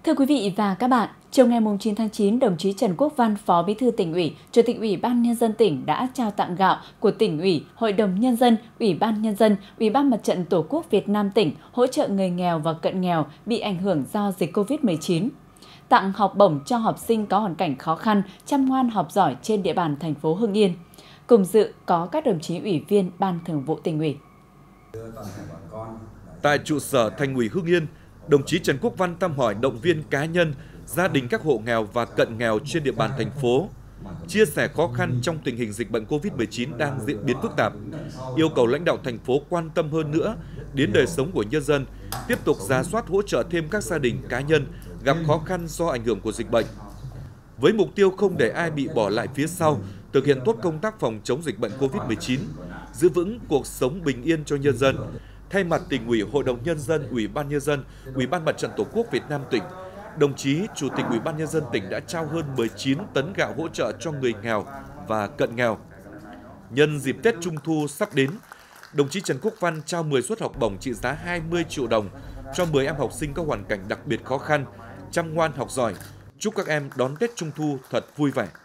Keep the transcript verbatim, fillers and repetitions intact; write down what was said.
Thưa quý vị và các bạn, chiều ngày chín tháng chín, đồng chí Trần Quốc Văn, Phó Bí thư Tỉnh ủy, Chủ tịch Ủy ban Nhân dân tỉnh đã trao tặng gạo của Tỉnh ủy, Hội đồng Nhân dân, Ủy ban Nhân dân, Ủy ban Mặt trận Tổ quốc Việt Nam tỉnh hỗ trợ người nghèo và cận nghèo bị ảnh hưởng do dịch Covid mười chín. Tặng học bổng cho học sinh có hoàn cảnh khó khăn, chăm ngoan học giỏi trên địa bàn thành phố Hưng Yên. Cùng dự có các đồng chí Ủy viên Ban Thường vụ Tỉnh ủy. Tại trụ sở Thành ủy Hưng Yên, đồng chí Trần Quốc Văn thăm hỏi động viên cá nhân, gia đình các hộ nghèo và cận nghèo trên địa bàn thành phố, chia sẻ khó khăn trong tình hình dịch bệnh Covid mười chín đang diễn biến phức tạp, yêu cầu lãnh đạo thành phố quan tâm hơn nữa đến đời sống của nhân dân, tiếp tục rà soát hỗ trợ thêm các gia đình cá nhân gặp khó khăn do ảnh hưởng của dịch bệnh. Với mục tiêu không để ai bị bỏ lại phía sau, thực hiện tốt công tác phòng chống dịch bệnh Covid mười chín, giữ vững cuộc sống bình yên cho nhân dân, thay mặt Tỉnh ủy, Hội đồng Nhân dân, Ủy ban Nhân dân, Ủy ban Mặt trận Tổ quốc Việt Nam tỉnh, đồng chí Chủ tịch Ủy ban Nhân dân tỉnh đã trao hơn mười chín tấn gạo hỗ trợ cho người nghèo và cận nghèo. Nhân dịp Tết Trung thu sắp đến, đồng chí Trần Quốc Văn trao mười suất học bổng trị giá hai mươi triệu đồng cho mười em học sinh có hoàn cảnh đặc biệt khó khăn, chăm ngoan học giỏi. Chúc các em đón Tết Trung thu thật vui vẻ.